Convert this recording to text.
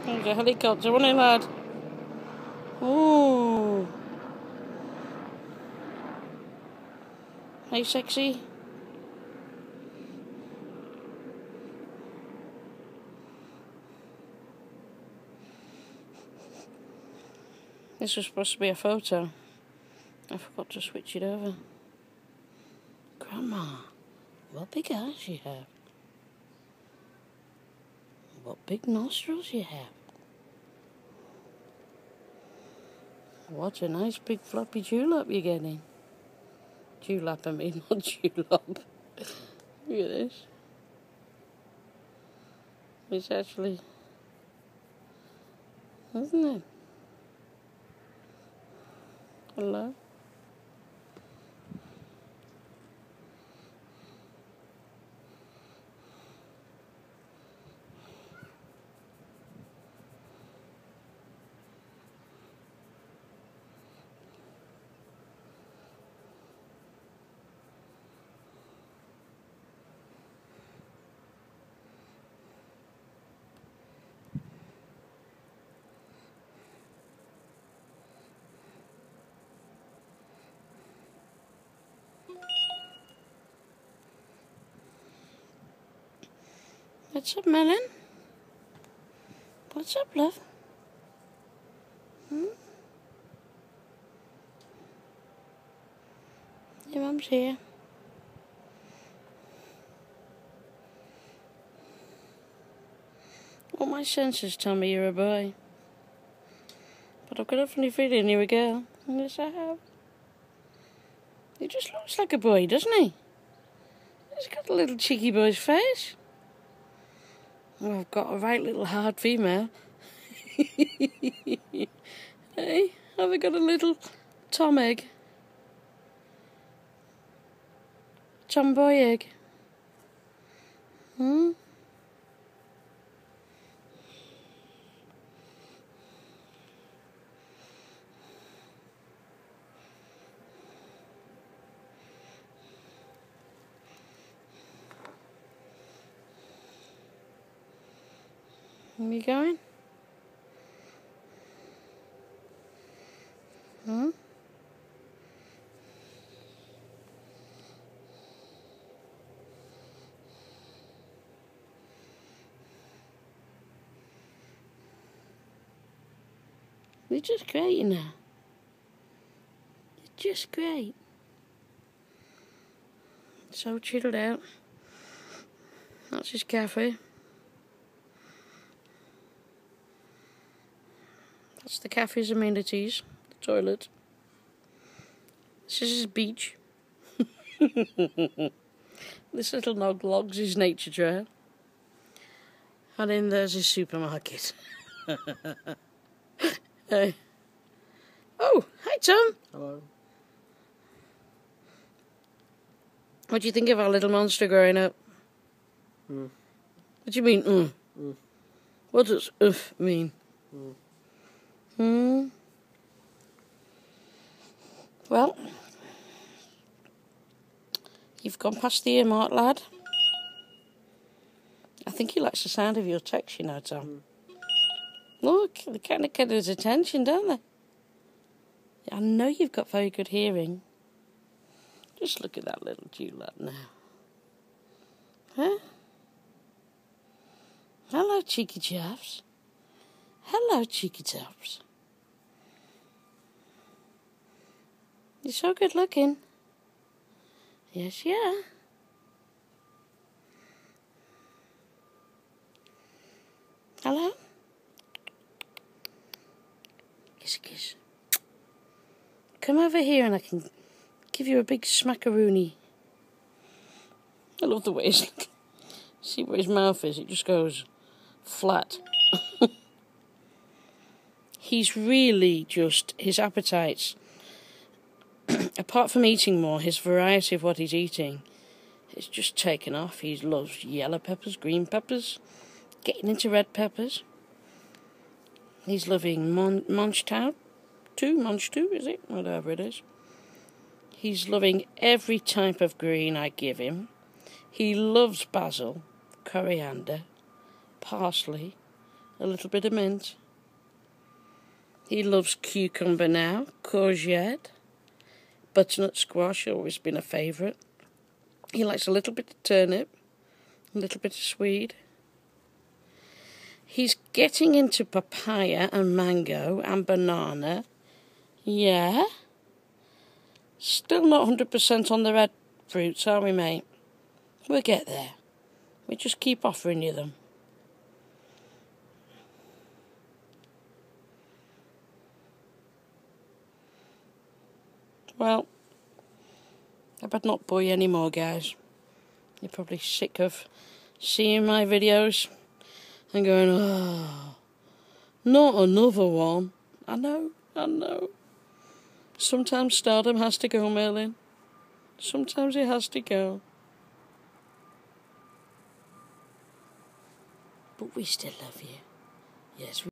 There's a helicopter, wasn't it, lad? Ooh. Hey, sexy. This was supposed to be a photo. I forgot to switch it over. Grandma, what big eyes you have. What big nostrils you have. What a nice big floppy julep you're getting. Julep, I mean, not julep. Look at this. It's actually, isn't it? Hello? What's up, Melon? What's up, love? Your mum's here. All my senses tell me you're a boy. But I've got a funny feeling you're a girl. Yes, I have. He just looks like a boy, doesn't he? He's got a little cheeky boy's face. Oh, I've got a right little hard female. Hey, have I got a little Tom egg? Tomboy egg. Hmm? Where are you going? Hmm? You're just great, you know. You're just great. So chilled out. That's his cafe. That's the cafe's amenities. The toilet. This is his beach. This little log's his nature trail. And then there's his supermarket. Hey. Oh, hi Tom. Hello. What do you think of our little monster growing up? Mm. What do you mean, Mm. What does mean? Mm. Well, you've gone past the earmark, lad. I think he likes the sound of your text, you know, Tom. Mm. Look, they kind of get his attention, don't they? I know you've got very good hearing. Just look at that little julep now. Huh? Hello, cheeky chaps. Hello, cheeky chaps. You're so good looking. Yes, yeah. Hello? Kiss a kiss. Come over here and I can give you a big smackaroony. I love the way he's looking. See where his mouth is? It just goes flat. He's really just, his appetites, apart from eating more, his variety of what he's eating, it's just taken off. He loves yellow peppers, green peppers, getting into red peppers. He's loving Munch 2, is it? Whatever it is. He's loving every type of green I give him. He loves basil, coriander, parsley, a little bit of mint. He loves cucumber now, courgette, butternut squash, always been a favourite. He likes a little bit of turnip, a little bit of swede. He's getting into papaya and mango and banana. Yeah. Still not 100% on the red fruits, are we, mate? We'll get there. We just keep offering you them. Well, I better not bore you anymore, guys. You're probably sick of seeing my videos and going, oh, not another one. I know. Sometimes stardom has to go, Merlin. Sometimes it has to go. But we still love you. Yes,